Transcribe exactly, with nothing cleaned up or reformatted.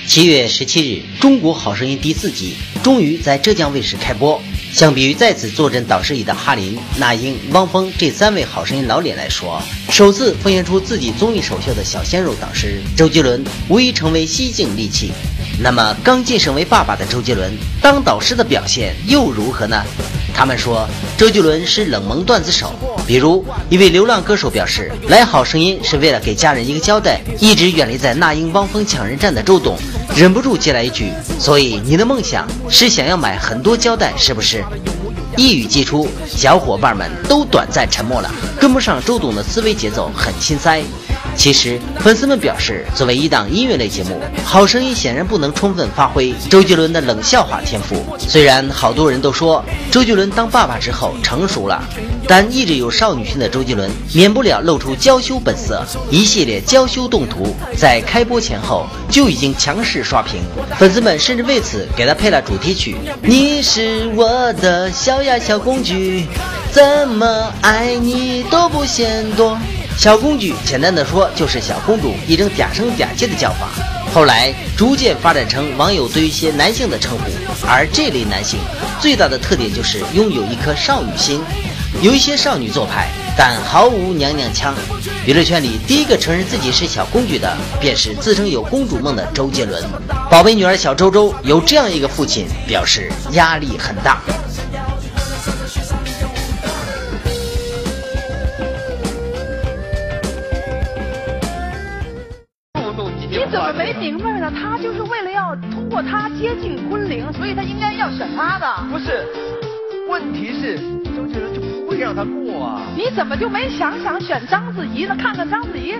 七月十七日，中国好声音第四季终于在浙江卫视开播。相比于在此坐镇导师椅的哈林、那英、汪峰这三位好声音老脸来说，首次奉献出自己综艺首秀的小鲜肉导师周杰伦无疑成为吸睛利器。那么刚晋升为爸爸的周杰伦当导师的表现又如何呢？他们说周杰伦是冷门段子手，比如一位流浪歌手表示来好声音是为了给家人一个交代，一直远离在那英汪峰抢人战的周董忍不住接来一句，所以你的梦想是想要买很多胶带是不是？一语既出，小伙伴们都短暂沉默了，跟不上周董的思维节奏很心塞。其实粉丝们表示，作为一档音乐类节目，好声音显然不能充分发挥周杰伦的冷笑话天赋。虽然好多人都说周杰伦当爸爸之后成熟了，但一直有少女心的周杰伦免不了露出娇羞本色，一系列娇羞动图在开播前后就已经强势刷屏，粉丝们甚至为此给他配了主题曲。你是我的小呀小公举，怎么爱你都不嫌多。小公举简单的说就是小公主，一种嗲声嗲气的叫法，后来逐渐发展成网友对一些男性的称呼。而这类男性最大的特点就是拥有一颗少女心，有一些少女做派，但毫无娘娘腔。娱乐圈里第一个承认自己是小公举的便是自称有公主梦的周杰伦。宝贝女儿小周周有这样一个父亲，表示压力很大。 你怎么没明白呢？他就是为了要通过他接近昆凌，所以他应该要选他的。 不是，问题是周杰伦就不会让他过啊。 你怎么就没想想选章子怡呢？看看章子怡。